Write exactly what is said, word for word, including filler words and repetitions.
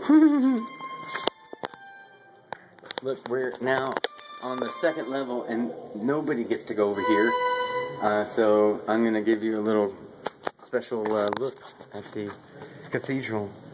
Look, we're now on the second level and nobody gets to go over here. Uh, so I'm going to give you a little special uh, look at the cathedral.